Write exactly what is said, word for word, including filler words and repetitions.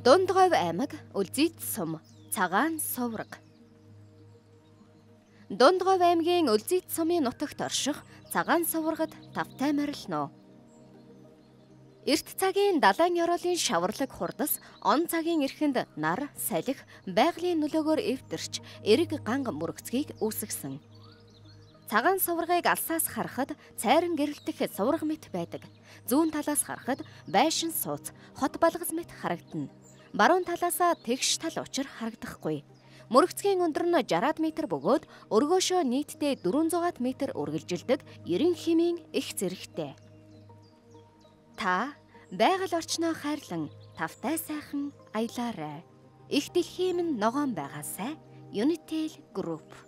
Дундгойв аймаг, Үлзийт сум, Цагаан сувраг. Дундгойв аймгийн Үлзийт сумын нутагт орших Цагаан суврагад тавтай морилно. Эрт цагийн далайн ёроолын шаварлаг хурдас он цагийн эрхэнд нар, салхи, байгалийн нөлөөгөөр эвдэрч эрэг ганг мөрөгцгийг үүсгэсэн. Цагаан суврагыг алсаас харахад цайран гэрэлтэх сувраг мэт байдаг. Зүүн талаас харахад байшин сууц, хот балгас мэт харагдана. Баруун талаасаа тэгш тал учир харагдахгүй. Мөрөгцгийн өндөр нь шараад метр бөгөөд өргөөшөө нийтдээ дөрвөн зуун метр үргэлжилдэг ерөн хэмийн их зэрэгтэй. Та байгаль орчноо хайрлан тавтай сайхан аялаарай. Их дэлхийн минь ногоон байгаасай. Unitel Group.